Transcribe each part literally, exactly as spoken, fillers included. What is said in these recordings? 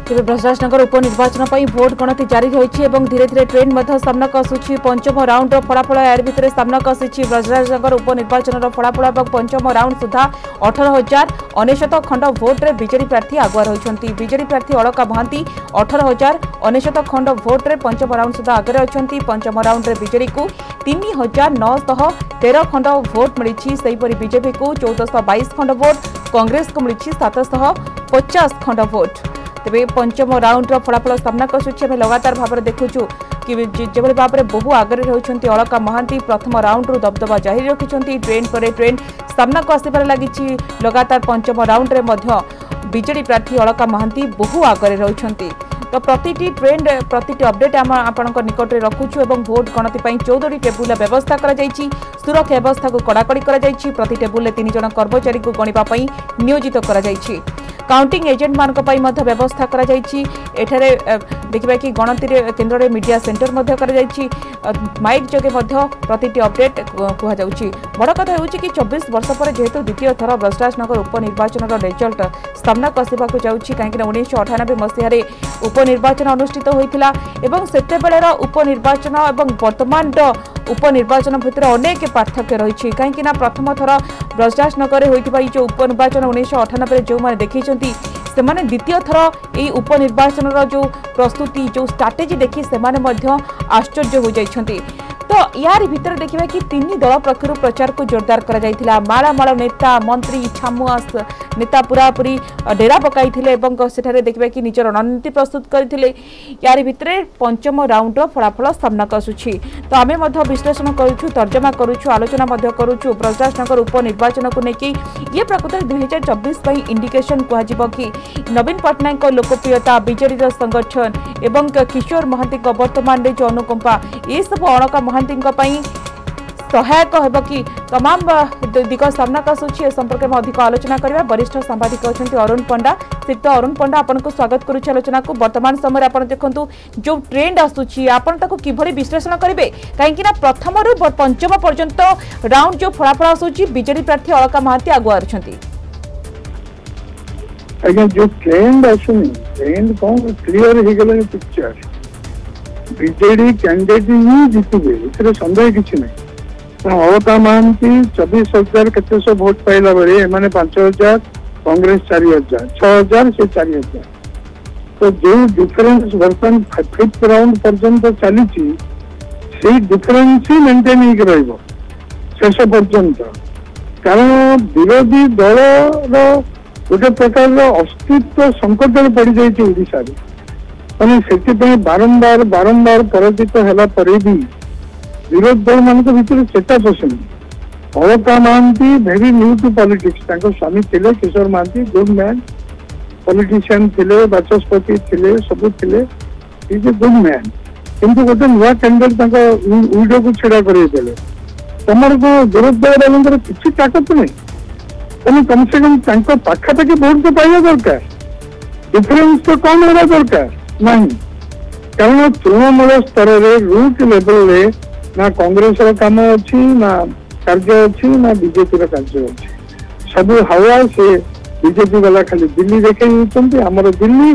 तेज ब्रजराजनगर उपनिर्वाचन पर भोट गणति जारी रही धीरे धीरे ट्रेंड सामनाक आसूची पंचम राउंड फलाफल यार भितर सामनाक आसी ब्रजराजनगर उपनिर्वाचन फलाफल और पंचम राउंड सुधा अठारह हजार अनेशत खंड भोट्रे बीजेडी प्रार्थी आगुआ रही बीजेडी प्रार्थी अलका महांती अठारह हजार अनेशत खंड भोट्रे पंचम राउंड सुधा आगे अच्छा पंचम राउंड बीजेडी को तीन हजार नौशह तेरह खंड भोट मिली बीजेपी को चौदह बैश खंड भोट कांग्रेस को मिली सातश पचास खंड भोट तेरे पंचम राउंड फलाफल सामनाक आसूची आम लगातार भाव में देखुचु कि जो भाव में बहु आगे रही अलका महांती प्रथम राउंड दबदबा जारी रखिंट ट्रेन पर ट्रेन सामनाक आसबार लगी लगातार पंचम राउंड में बीजेडी प्रार्थी अलका महांती बहु आगे रही तो प्रति ट्रेंड प्रति अपडेट आम आपण निकट में रखुचु और भोट गणति चौदह टेबुल व्यवस्था सुरक्षा व्यवस्था को कड़ाकड़ी प्रति टेबुल तीन जन कर्मचारी को गणिबा नियोजित कर काउंटिंग एजेंट मान व्यवस्था कर देखा कि गणति केन्द्र में मीडिया सेंटर माइक जगे प्रति अपडेट कहुच्छी बड़ कथा हो चौबीस वर्ष पर जेहेतु द्वितीय थर ब्रजराजनगर उपनिर्वाचन रिजल्ट सामनाक आसवाक जाऊँगी कहीं उन्नीस अठानबे मसीह उपनिर्वाचन अनुष्ठित होता से उपनिर्वाचन और वर्तमान उपनिर्वाचन भितर अनेक पार्थक्य रही कहीं प्रथम थर ब्रजराजनगर होता जो उपनिर्वाचन उन्नीस अठानबे जो मैंने देखी से माने द्वितीय थर यही उपनिर्वाचन जो प्रस्तुति जो स्ट्राटेजी देखी से आश्चर्य हो जाइछंती। तो यार भितर देखा कि तीन दल पक्षर प्रचार को जोरदार करा मालमाल नेता मंत्री छामुआस नेता पूरा पूरी डेरा पकाई सेठारे देखा कि निजर रणनीति प्रस्तुत करते यार भितर पंचम राउंड फलाफल सामनाक आसूची तो आमे विश्लेषण करूँ तर्जमा करूँ आलोचना करूँ ब्रजराजनगर उपनिर्वाचन को लेकिन ये प्रकृत दुई हजार चौबीस इंडिकेशन कह कि नवीन पट्टनायक लोकप्रियता बीजेडी संगठन एवं किशोर महांती वर्तमान जो अनुकंपा ये सब अलका महांती सहायक होगा कि तमाम दिग सामनाक आसूची ए संपर्क में अधिक आलोचना करबा वरिष्ठ सांबादिक अच्छे अरुण पंडा श्रीयुक्त अरुण पंडा आपन को स्वागत करुच्ची आलोचना को वर्तमान समय आपन देखंतु जो ट्रेंड आसूची आपन ताको किभली विश्लेषण करिवे काहेकि ना प्रथम रु पंचम पर्यंत राउंड जो फलाफल आसूची बीजेडी प्रार्थी अलका महांती आगुआ रछंती आज्ञा जो ट्रेंड आसुनी ट्रेंड कौन क्लियर हो गले पिक्चर बीजेडी कैंडिडेट ही जीतबे इसरे संदेह किछि नै अलका महांती चौबीस हजार केत भोट पाइला बेले एमाने पांच हजार कांग्रेस चार हजार छह हजार से चार हजार तो जो डिफरेंस वर्तमान फिफ्थ राउंड पर्यंत चली से डिफरेंस ही मेंटेन हो शेष पर्यंत कारण विरोधी दल गोटे प्रकार अस्तित्व संकट में पड़ जाइए ओडिशा रे से बारंबार बारंबार पराजित है भी विरोध दल मान भर चेता पसंद Alka Mohanty very new to politics स्वामी थे Kishore Mohanty good man politician थे बाचस्पति थे सब थे इज ए गुड मैन किंतु गोटे नुआ कैंडिडेट विडो को छेड़ा करदेले तुम को विरोध दल वालों किसी ताकत नहीं तेनाली कम से कम पाखापाखि भोट तो पाइबा दरकार डिफरेन्स तो कम होगा दरकार नहीं कारण तृणमूल स्तर रूट लेवल ना कांग्रेस काम अच्छी ना कार्य अच्छी ना बीजेपी कार्य अच्छी सब हवा से बीजेपी वाला खाली दिल्ली देखे आमर दिल्ली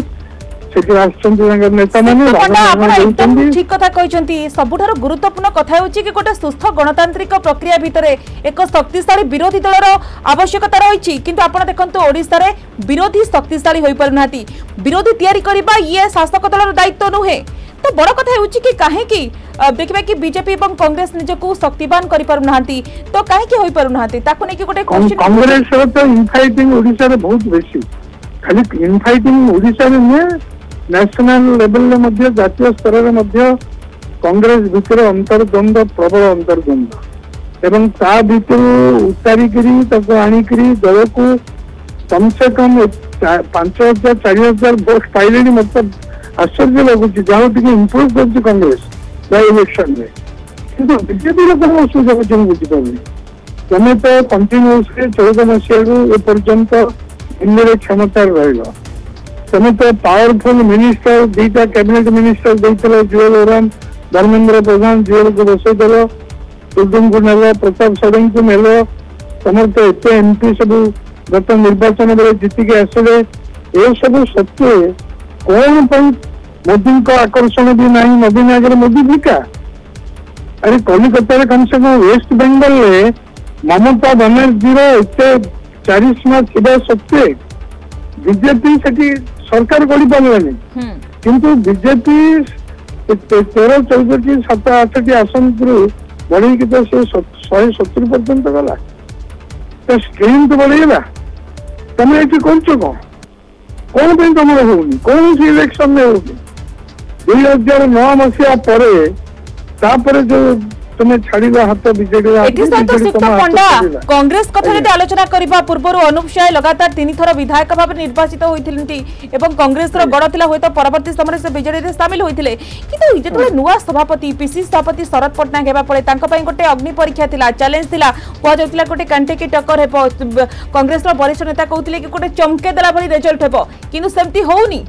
ठीक कथा कहते सबुठार गुरुत्वपूर्ण कथा कि गोटे सुस्थ गणतांत्रिक प्रक्रिया भितर एक शक्तिशाली विरोधी दलर आवश्यकता रही किंतु आपण देखंतु ओडिशा रे विरोधी शक्तिशाली होई पारुना विरोधी तैयारी करबा ये शासक दलर दायित्व नुहे तो बड़ कथा हो कि काहे कि देखिबा कि बीजेपी और कांग्रेस निजको शक्तिवान करि पारुना तो काहे कि होई पारुना ताको नै कि गोटे कांग्रेस तो इनफाइटिंग ओडिशा रे बहुत बेसी खाली इनफाइटिंग ओडिशा रे नै नेशनल लेवल जातीय स्तर में कांग्रेस भितर अंतर्द्वंद प्रबल अंतर्द्वंद एवं ता भितर उतारिक आणिक दल को कम से कम पांच हजार चार हजार भोट पाइले मतलब आश्चर्य लगुच जहाँ टे इम्प्रूव कर कांग्रेस इलेक्शन में किंतु बीजेपी कौन असुविधा अच्छे बुझीपारे तुम तो कंटिन्यूअसली चौदह मसीह पर्यंत दिल्ली क्षमता रहा तुम तो पावरफुल मिनिस्टर दीटा कैबिनेट मिनिस्टर देते जुएल ओराम धर्मेंद्र प्रधान जुएल को बसईदेल टुडुम को नेल प्रताप षडंगी को नेल तुम तो एत एमपी सब गत निर्वाचन बेले जीतिक आसिले ये सब सत्वे कौन पर मोदी को आकर्षण भी नहीं, नवीन आगे मोदी फिका। अरे कलिकता कम से कम वेस्ट बेंगल में ममता बनर्जी एत चारिशमा थिबा सत्वे बीजेपी से सरकार गढ़ी पारानी, किंतु बीजेपी तेरह चौदह सात आठ आसन बढ़ी तो से शहे सतुरी पर्यंत गला, तो स्ट्रेंथ बढ़ेगा। तुम ये कर कौन कौन तुम होनी कौन सी इलेक्शन में होगी दुई हजार नौ मसीहा पर जो तुम्हें छाड़ा हाथ बीजेडी पंडा कांग्रेस कथा जब आलोचना करबा पूर्व अनूप साय लगातार तीन थर विधायक भाव निर्वाचित होती कांग्रेस गड़ था हूँ परवर्ती समय से बीजेडी सामिल होते कि जो नुआ सभापति पीसीसी सभापति शरद पट्टनायक होगा गोटे अग्नि परीक्षा था चैलेंज था कहला गोटे कांटे की टक्कर हो कांग्रेस वरिष्ठ नेता कहते कि गोटे चमके देला भली रिजल्ट हो कि सेमती होनी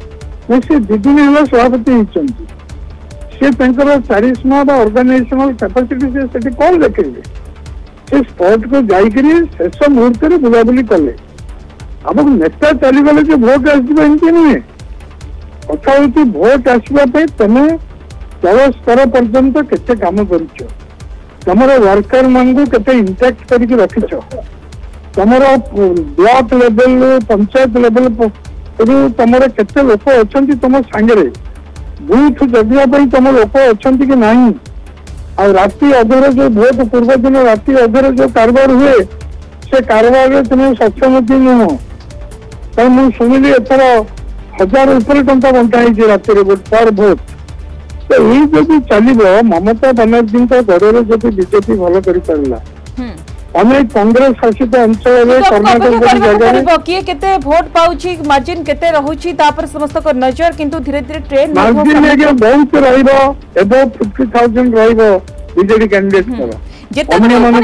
सभापति से चारिशमा ऑर्गेनाइजेशनल कैपेसिटी से कौन देखे से स्पॉट को जाकरी शेष मुहूर्त में बुलाबुली कले अब नेता चलीगले जो भोट आसमती नुहे कथा हूँ भोट आसवाई तुम तल स्तर पर्यंत केते काम कर तुम वर्कर मान के इंटैक्ट करके रखिछ तुम ब्लॉक लेवल पंचायत लेवल तुम केते लोक अच्छा तुम सांगे बूथ जगह तुम लोक अच्छा कि नहीं आ राति अधर जो भोट पूर्व दिन राति अधर जो कारबार हुए से कारबार तुम सक्षम नुह तो मुझे शुणिली एथर हजार ऊपर टंका बंटा रात पर भोट तो ये जब चलो ममता बनर्जी गड़े जब बीजेपी भल कर अनेक कांग्रेस शासित अंचल कर्नाटक किए केते वोट पाउछि मार्जिन केते रहुछि तापर समस्त को नजर किंतु धीरे धीरे ट्रेंड मार्जिन एगे बहुत रहइबो एबो पचास हज़ार रहइबो बीजेडी कैंडिडेट को जेते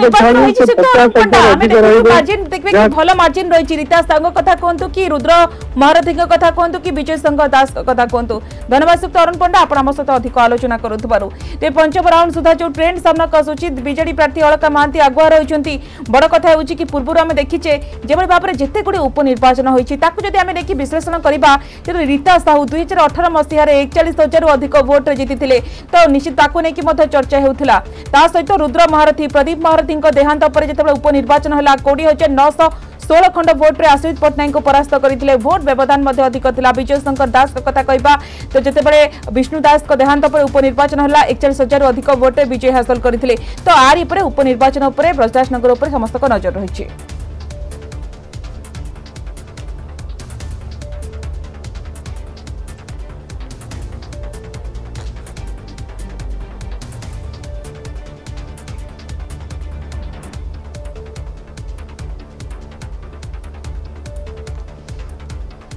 मार्जिन देखबे कि भलो मार्जिन रहिछि रीता संग कथा कोंतु कि रुद्र महारथी के कथा कोंतु कि विजय शंकर दास के कथा कोंतु धन्यवाद सुक्त अरुण पंडा आपण हम सहित अधिक आलोचना करूथबारु ते पंचम राउंड सुधा जो ट्रेंड सामना कसुछि बीजेडी प्रार्थी अलका महांती आगुआ रहिछंती बड़ कथा होछि कि पूर्व आमे देखिचे जेबे बापरे जेते गुडी उपनिर्वाचन होइछि ताकु जदि आमे देखि विश्लेषण करबा जे रीता साहू दो हज़ार अठारह मसीहा रे इकतालीस हज़ार रु अधिक वोट रे जीतिथिले तो निश्चित ताकु नै कि मध्य चर्चा हेउथिला ता सहित रुद्र महारथी प्रदीप महारथी देहांत पर जिते उपनिर्वाचन है कोड़े हजार नौश षोल खंड भोट्रे आश्रित पट्टनायक को परास्त करते भोट व्यवधान अधिक था विजय शंकर दास कथा कहवा तो जिते विष्णु दास को देहांत पर उपनिर्वाचन है एकचाश हजार अधिक भोट्रे विजय हासिल करते तो आरी उपनिर्वाचन ब्रजदास नगर समस्त नजर रही है।